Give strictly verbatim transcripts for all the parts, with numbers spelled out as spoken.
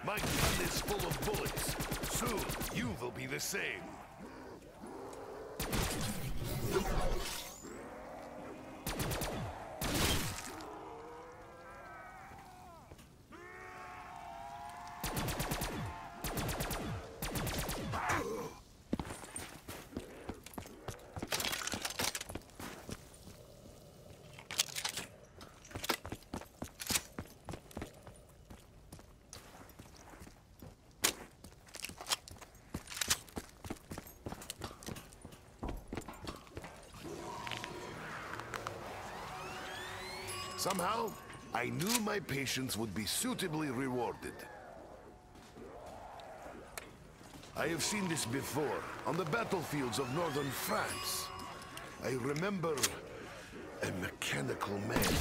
My gun is full of bullets. Soon, you will be the same. Somehow, I knew my patience would be suitably rewarded. I have seen this before, on the battlefields of northern France. I remember a mechanical man.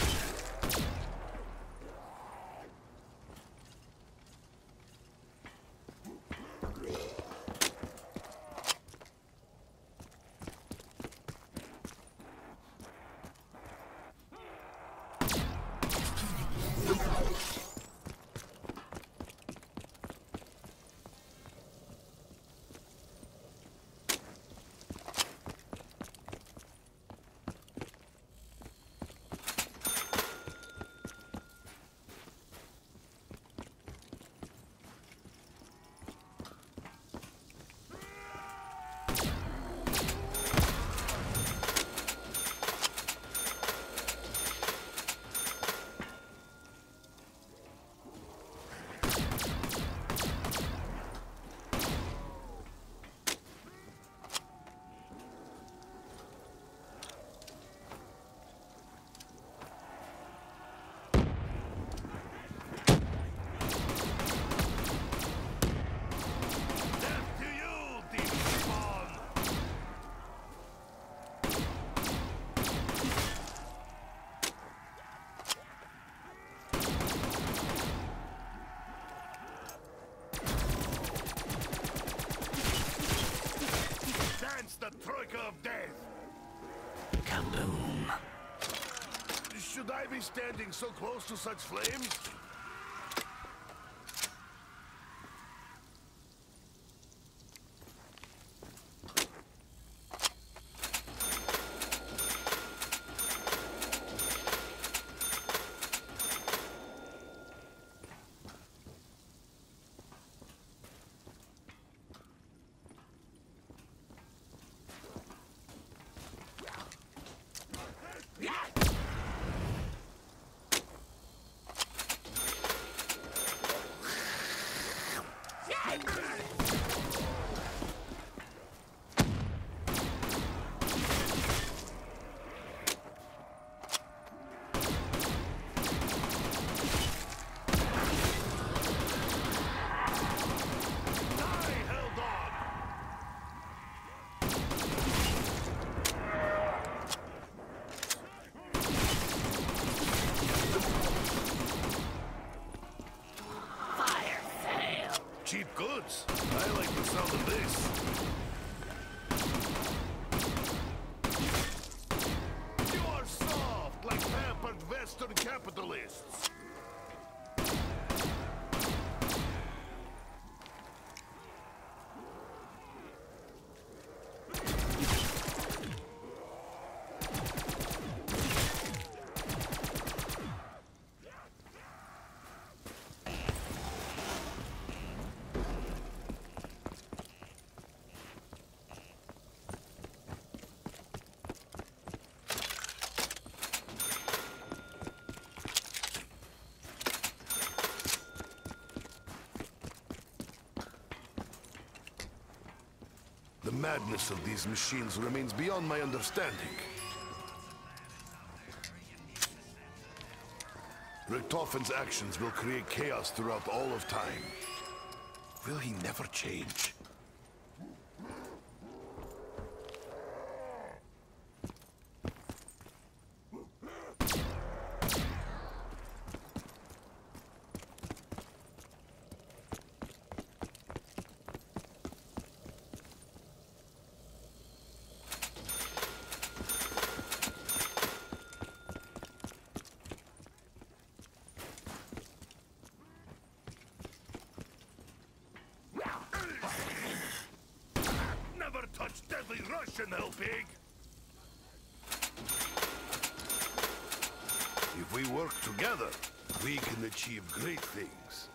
The Troika of Death! Kaboom! Should I be standing so close to such flames? Cheap goods. I like the sound of this. You are soft like pampered Western capitalists. The madness of these machines remains beyond my understanding. Richtofen's actions will create chaos throughout all of time. Will he never change? arsenal, pig! If we work together, we can achieve great things.